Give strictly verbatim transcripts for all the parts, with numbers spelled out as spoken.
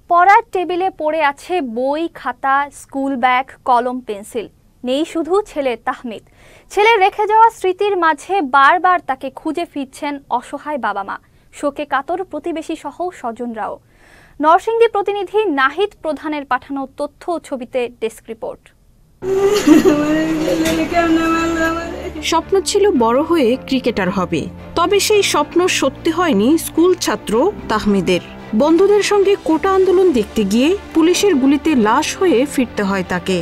পড়ার টেবিলে পড়ে আছে বই, খাতা, স্কুল ব্যাগ, কলম, পেন্সিল। নেই শুধু ছেলে তাহমিদ। ছেলের রেখে যাওয়া স্মৃতির মাঝে বারবার তাকে খুঁজে ফিরছেন অসহায় বাবা মা, শোকে কাতর প্রতিবেশী সহ স্বজনরাও। নরসিংদী প্রতিনিধি নাহিদ প্রধানের পাঠানো তথ্য ও ছবিতে ডেস্ক রিপোর্ট। স্বপ্ন ছিল বড় হয়ে ক্রিকেটার হবে, তবে সেই স্বপ্ন সত্যি হয়নি স্কুল ছাত্র তাহমিদের। বন্ধুদের সঙ্গে কোটা আন্দোলন দেখতে গিয়ে পুলিশের গুলিতে লাশ হয়ে ফিরতে হয় তাকে।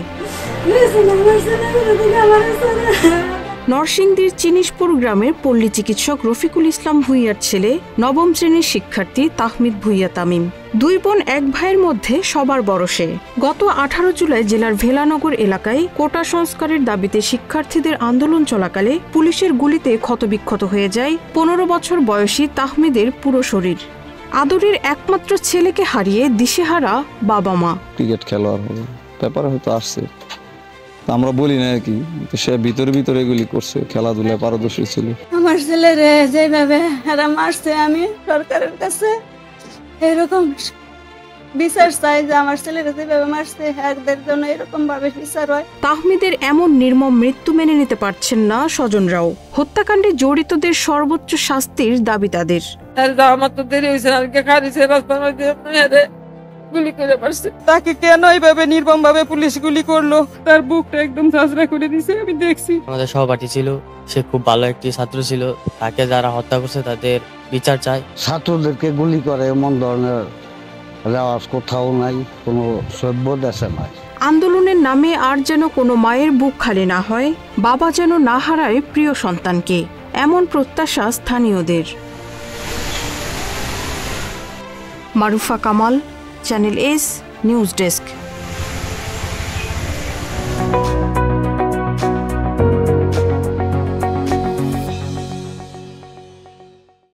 নরসিংদীর চিনিশপুর গ্রামের পল্লী চিকিৎসক রফিকুল ইসলাম ভুইয়ার ছেলে নবম শ্রেণীর শিক্ষার্থী তাহমিদ ভুইয়া তামিম। দুই বোন এক ভাইয়ের মধ্যে সবার বড় সে। গত আঠারো জুলাই জেলার ভেলানগর এলাকায় কোটা সংস্কারের দাবিতে শিক্ষার্থীদের আন্দোলন চলাকালে পুলিশের গুলিতে ক্ষতবিক্ষত হয়ে যায় পনেরো বছর বয়সী তাহমিদের পুরো শরীর। আদরের একমাত্র ছেলেকে হারিয়ে দিশেহারা বাবা মা। ক্রিকেট খেলোয়াড় হবে ব্যাপারে হয়তো আসছে, আমরা বলি না আর কি, সে ভিতরে ভিতরে এগুলি করছে, খেলাধুলায় পারদর্শী ছিল। আমার ছেলেরে যেভাবে এরা মারছে, আমি সরকারের কাছে এরকম বিচার চাই যে আমার ছেলেরা যেভাবে মারছে এদের জন্য এরকম ভাবে বিচার হয়। তাহমিদের এমন নির্মম মৃত্যু মেনে নিতে পারছেন না স্বজনরাও। হত্যাকাণ্ডে জড়িতদের সর্বোচ্চ শাস্তির দাবি তাদের। আমার তো দেরি হয়েছে, গুলি করে মারছে। তাকে কেন এইভাবে নির্মম ভাবে পুলিশ গুলি করলো? তার বুকটা একদম ঝাঁঝরা করে দিয়েছে, আমি দেখছি। আমাদের সহপাঠী ছিল, সে খুব ভালো একটি ছাত্র ছিল। তাকে যারা হত্যা করছে তাদের বিচার চাই। ছাত্রদেরকে গুলি করে এমন ধরনের রেওয়াজ কোথাও নাই, কোনো সভ্য দেশে নাই। আন্দোলনের নামে আর যেন কোনো মায়ের বুক খালি না হয়, বাবা যেন না হারায় প্রিয় সন্তানকে, এমন প্রত্যাশা স্থানীয়দের। Marufa Kamal, channel S news desk.